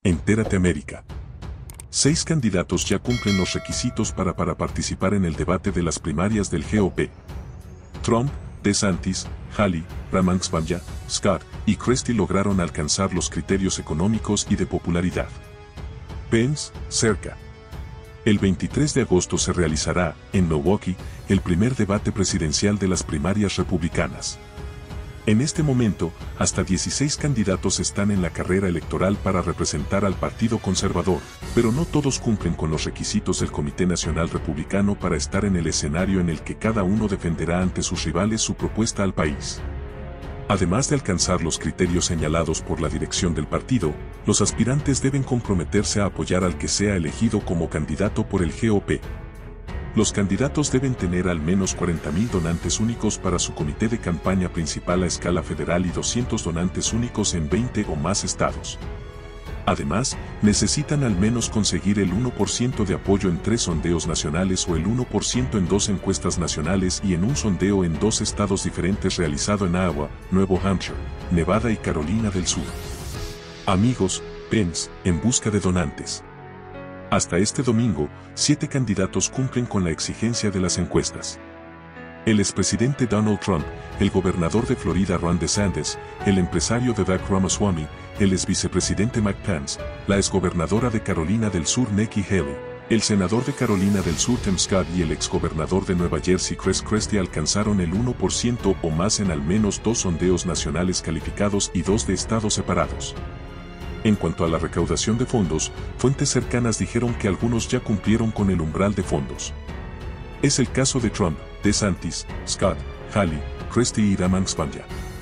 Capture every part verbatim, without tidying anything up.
Entérate América. Seis candidatos ya cumplen los requisitos para, para participar en el debate de las primarias del G O P. Trump, DeSantis, Haley, Ramaswamy, Scott y Christie lograron alcanzar los criterios económicos y de popularidad. Pence, cerca. El veintitrés de agosto se realizará, en Milwaukee, el primer debate presidencial de las primarias republicanas. En este momento, hasta dieciséis candidatos están en la carrera electoral para representar al Partido Conservador, pero no todos cumplen con los requisitos del Comité Nacional Republicano para estar en el escenario en el que cada uno defenderá ante sus rivales su propuesta al país. Además de alcanzar los criterios señalados por la dirección del partido, los aspirantes deben comprometerse a apoyar al que sea elegido como candidato por el G O P. Los candidatos deben tener al menos cuarenta mil donantes únicos para su comité de campaña principal a escala federal y doscientos donantes únicos en veinte o más estados. Además, necesitan al menos conseguir el uno por ciento de apoyo en tres sondeos nacionales o el uno por ciento en dos encuestas nacionales y en un sondeo en dos estados diferentes realizado en Iowa, Nuevo Hampshire, Nevada y Carolina del Sur. Amigos, Pence, en busca de donantes. Hasta este domingo, siete candidatos cumplen con la exigencia de las encuestas. El expresidente Donald Trump, el gobernador de Florida Ron DeSantis, el empresario Vivek Ramaswamy, el exvicepresidente Mike Pence, la exgobernadora de Carolina del Sur Nikki Haley, el senador de Carolina del Sur Tim Scott y el exgobernador de Nueva Jersey Chris Christie alcanzaron el uno por ciento o más en al menos dos sondeos nacionales calificados y dos de estados separados. En cuanto a la recaudación de fondos, fuentes cercanas dijeron que algunos ya cumplieron con el umbral de fondos. Es el caso de Trump, DeSantis, Scott, Haley, Christie y Ramaswamy.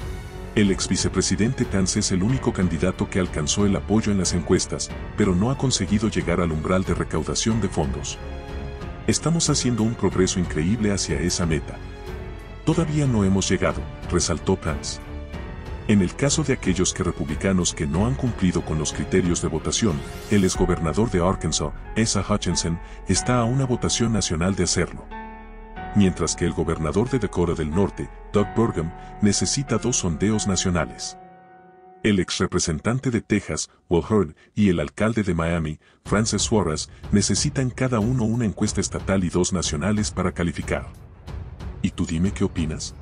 El ex vicepresidente Pence es el único candidato que alcanzó el apoyo en las encuestas, pero no ha conseguido llegar al umbral de recaudación de fondos. Estamos haciendo un progreso increíble hacia esa meta. Todavía no hemos llegado, resaltó Pence. En el caso de aquellos que republicanos que no han cumplido con los criterios de votación, el exgobernador de Arkansas, Asa Hutchinson, está a una votación nacional de hacerlo. Mientras que el gobernador de Dakota del Norte, Doug Burgum, necesita dos sondeos nacionales. El ex representante de Texas, Will Hurd, y el alcalde de Miami, Francis Suarez, necesitan cada uno una encuesta estatal y dos nacionales para calificar. ¿Y tú dime qué opinas?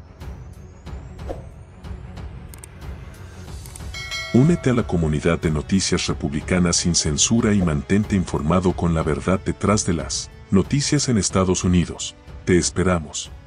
Únete a la comunidad de Noticias Republicanas sin censura y mantente informado con la verdad detrás de las noticias en Estados Unidos. Te esperamos.